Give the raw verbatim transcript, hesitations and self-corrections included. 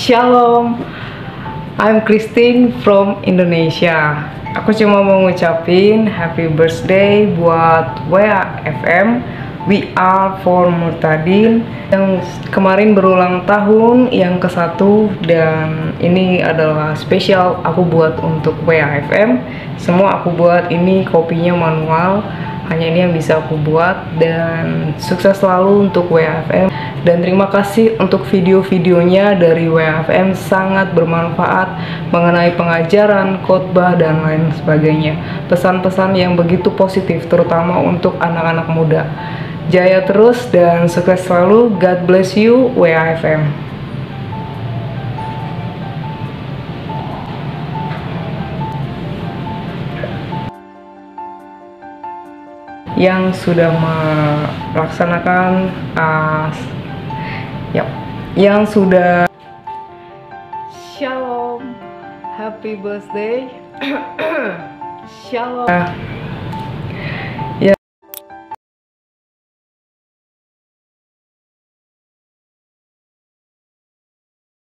Shalom, I'm Christine from Indonesia. Aku cuma mau ngucapin happy birthday buat W A F M, We Are For Murtadin, yang kemarin berulang tahun yang ke satu, dan ini adalah spesial aku buat untuk W A F M. Semua aku buat ini kopinya manual, hanya ini yang bisa aku buat. Dan sukses selalu untuk W A F M, dan terima kasih untuk video-videonya dari W A F M, sangat bermanfaat mengenai pengajaran, khotbah, dan lain sebagainya. Pesan-pesan yang begitu positif, terutama untuk anak-anak muda. Jaya terus dan sukses selalu. God bless you, W A F M. Yang sudah melaksanakan uh, yep, yang sudah Shalom, happy birthday. Shalom.